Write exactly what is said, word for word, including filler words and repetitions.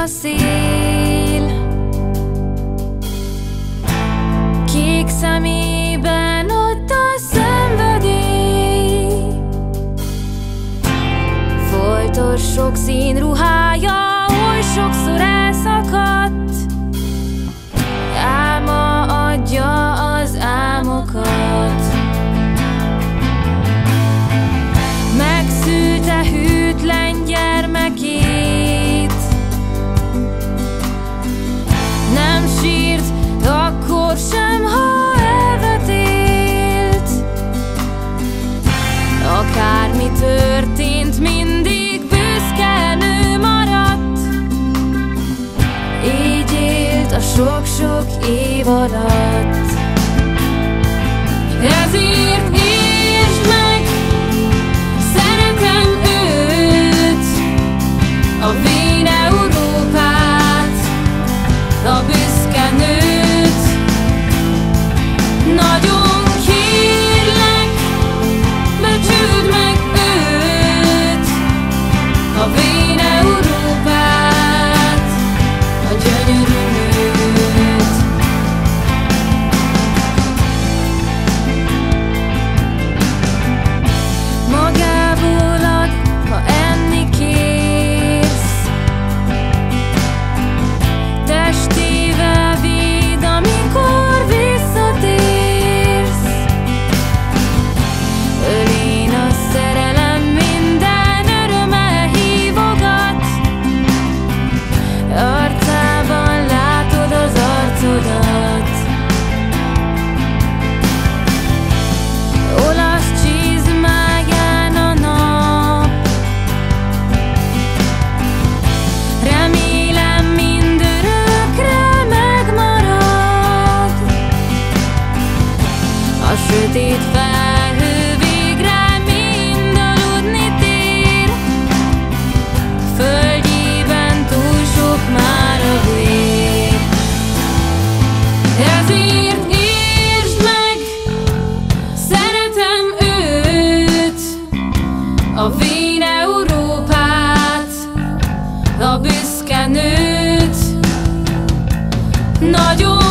a szél, kék szemében ott a szenvedély, foltos sok szín ruhája oly sokszor elszakadt, álma adja az álmokat. Megszülte hűtlen gyermekét, nem sírt akkor sem, ha elvetélt. Akármi történt, mindig büszke nő maradt, így élt a sok-sok év alatt. Ezért értsd meg, szeretem őt, a vén Európát, a büszke nőt. Nagyon kérlek, becsüld meg őt, a vén Európát, a gyönyörű nőt. Magából ad, ha enni kérsz, testével véd, amikor visszatérsz. Ölén a szerelem, minden örömmel hívogat, arcában látod az arcodat. Olasz csizmáján a nap, remélem mindörökre megmarad. A sötét felhő végre mind aludni tér, földjében túl sok már a vér. Ezért értsd meg, szeretem őt, a vén Európát, a büszke nőt. Nagyon